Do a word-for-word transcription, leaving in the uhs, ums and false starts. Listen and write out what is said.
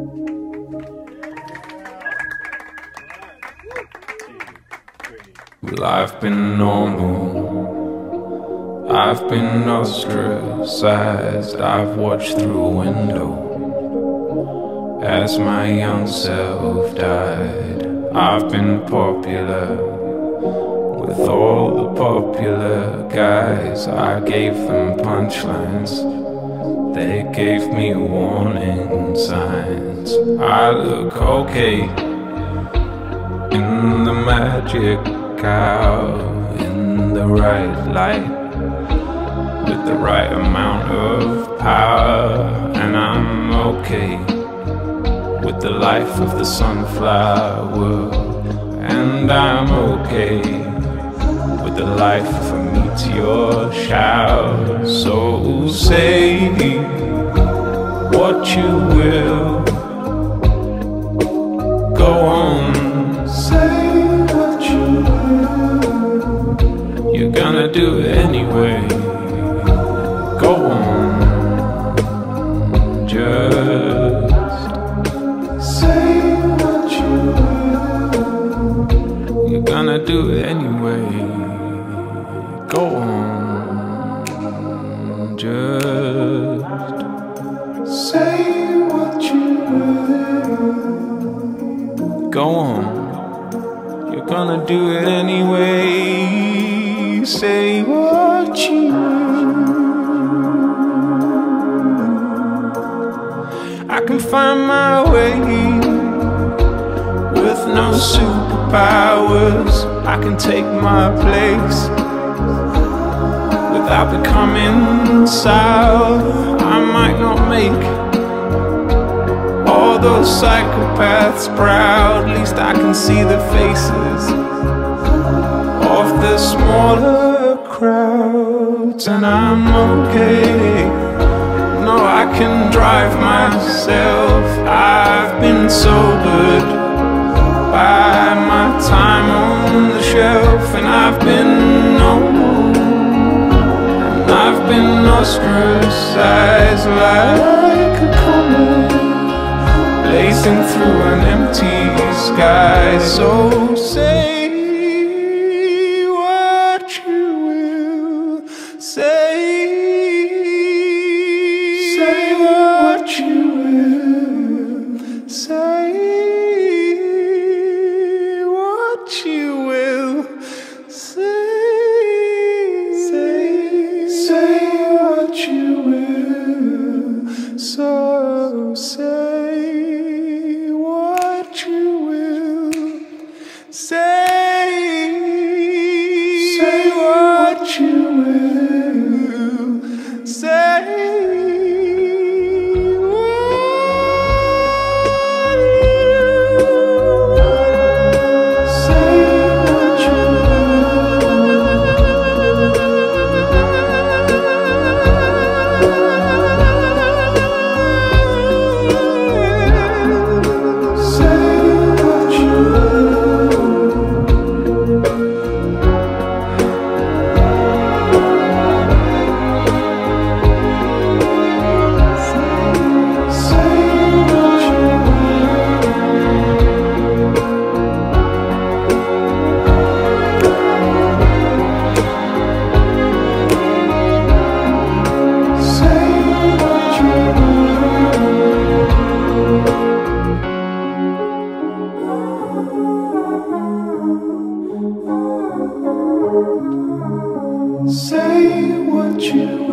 Well, I've been normal, I've been ostracized, I've watched through a window as my young self died. I've been popular with all the popular guys. I gave them punchlines, they gave me warning signs. I look okay in the magic hour, in the right light, with the right amount of power. And I'm okay with the life of the sunflower, and I'm okay with the life of a meteor shower. So say what you will, go on, say what you will, you're gonna do it anyway. Go on, just say what you will, you're gonna do it anyway. Go on, just say what you will. Go on, you're gonna do it anyway. Say what you will. I can find my way with no superpowers. I can take my place without becoming sour. I might not make all those psychopaths proud. At least I can see the faces of the smaller crowds. And I'm okay, no, I can drive myself. I've been sobered by my time on the shelf, and I've been normal, and I've been ostracized like a comet blazing through an empty sky. So say what you will, say, say what you will, say what you will, say, say, say what you will. So say what you will, say, say what you will, say what you Say what you